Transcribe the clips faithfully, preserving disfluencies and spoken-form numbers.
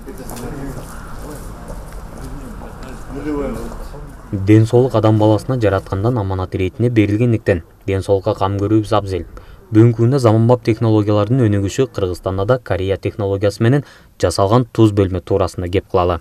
Ден соолук адам баласына жараткандан аманат иретине берилгендиктен ден соолукка кам көрүүбүз абзел. Бүгүнкү күндө заманбап технологиялардын өнүгүшү Кыргызстанда да Корея технологиясы менен жасалган туз бөлмө туурасында кеп кылалы.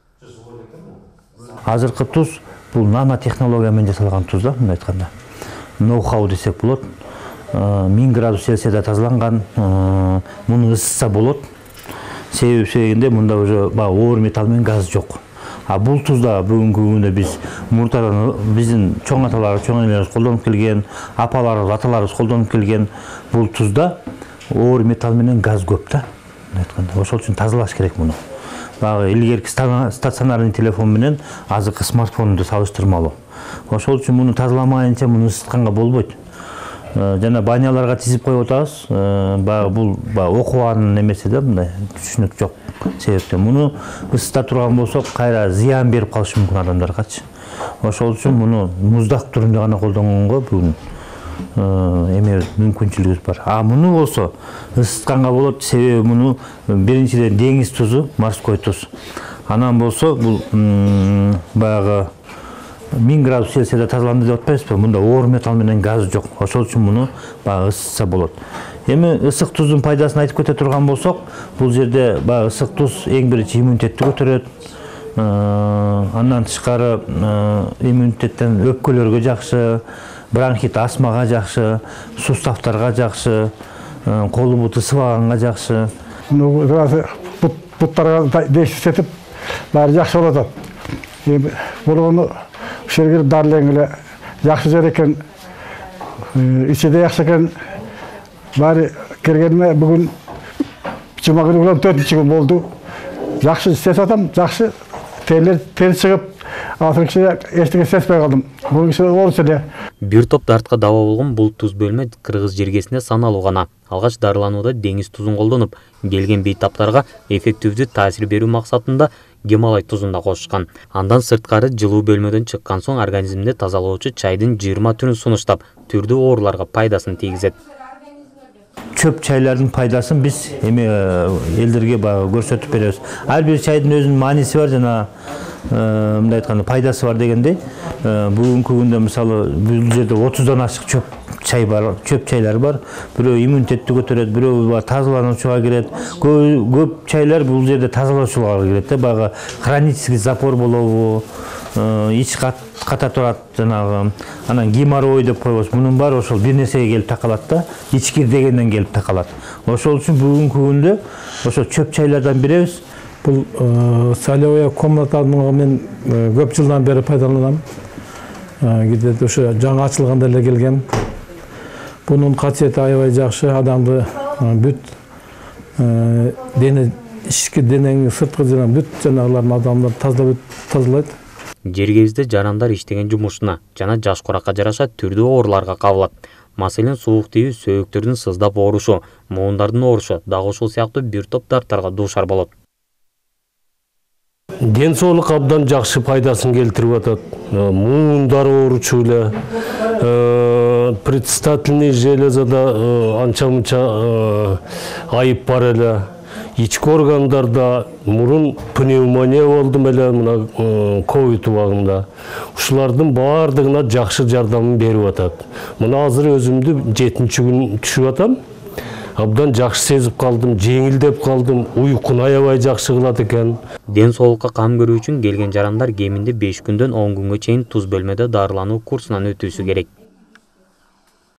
Азыркы туз бул нано технология менен жасалган туз да, мындай айтканда. Ноу-хау десек болот. миң градус Цельсияда тазаланган, муну ысытса болот. Себеби себебинде мында уже оор металл менен газ жок. А бул тузда бүгүнкү күндө биз муртадан биздин чоң аталарыбыз, чоң энелерибиз колдонуп келген, апаларыбыз, аталарыбыз колдонуп келген бул тузда оор металл менен газ көп да. Айтканда, ошол үчүн тазалаш керек муну. Багы илгерки стационарный телефон менен азыркы смартфонду салыштырмалуу. Ошол үчүн муну тазаламайынча муну ысытканга болбойт. Жана баняларга тизип коюп атабыз. Багы бул окуганын эмеси да, мындай түшүнүк жок. Себептен муну ысыта турган болсок, кайра зыян берип калышы мүмкүн адамдаргачы. Ошол үчүн муну муздак түрүндө гана колдонгонго бүгүн эме мүмкүнчүлүгүбүз бар. А муну болсо ысытканга болот, себеби муну биринчиден деңиз тузу, морской туз. Анан болсо бул баягы миң градус Цельсияда тазаланды деп атпайбызбы? Мында оор металл менен газ жок. Ошол үчүн муну баягы ысытса болот. Эми ысык туздун пайдасын айтып кете турган болсок, бул жерде баягы ысык туз эң биринчи иммунитетти көтөрөт. Андан тышкары иммунитеттен өпкөлөргө жакшы, бронхит, астмага жакшы, суставтарга жакшы, колу буту сыбаганга жакшы. Буттарга дейсетип, баары жакшы болот атат. Эми буну ушерге дарылең эле жакшы жер экен, ичиде жакшы экен. Баары кергениме бүгүн жыйырма күнүнөн төртүнчү күн болду. Жакшы сезип атам, жакшы терлер тер чыгып, азыркы эчтеке сезбей калдым. Бул киши орус эле. Бир топ дартка даба болгон бул туз бөлмө кыргыз жергесинде саналуу гана. Алгач дарыланууда деңиз тузун колдонуп, келген бейтаптарга эффективдүү таасир берүү максатында Гималай тузун да кошушкан. Андан сырткары жылуу бөлмөдөн чыккан соң организмди тазалоочу чайдын жыйырма түрүн сунуштап, түрдүү ооруларга пайдасын тийгизет. Чөп чайлардын пайдасын биз эми элдерге көрсөтүп беребиз. Ар бир чайдын өзүнүн мааниси бар, жана мындай айтканда пайдасы бар дегендей. Бүгүнкү күндө мисалы бул жерде отуздан ашык чөп чай бар, чөп чайлар бар. Бирөө иммунитетти көтөрөт, бирөө тазалануучуга кирет. Көп чайлар бул жерде тазалоочуга кирет да, баягы хронический запор болобу, ич ката турат жанагы, анан геморрой деп коебуз. Мунун баары ошол бир нерсеге келип такалат да, ичкир дегенден келип такалат. Ошол үчүн бүгүнкү күндө ошо чөп чайлардан беребиз. Бул солевая комнатаны мен көп жылдан бери пайдаланам. Где-то ошо жаңы ачылганда эле келген. Bunun касиети аябай жакшы, адамды бүт дене ички денеңи сырткы жана бүт жанагылардын адамды тазалайт. Жергебизде жарандар иштеген жумушуна жана жаш куракка жараша түрдүү ооруларга кабылат. Маселен, суук тийүү, сөөктөрдүн сыздап оорушу, муундардын оорушу дагы ушул сыяктуу бир топ дарттарга дуушар болот. Ден соолук абдан жакшы пайдасын келтирип атат. Муундар ооручу эле, предстательный железада анча-мынча айып бар эле. Ички органдарда мурун пневмония болдум эле мына ковид убагында. Ушулардын баардыгына жакшы жардамын берип атат. Мына азыр өзүмдү жетинчи күн түшүп атам. Абдан жакшы сезип калдым, жеңилдеп калдым, уйкуну аябай жакшы кылат экен. Ден соолукка кам көрүү үчүн келген жарандар кеминде беш күндөн он күнгө чейин туз бөлмөдө дарылануу курсунан өтүүсү керек.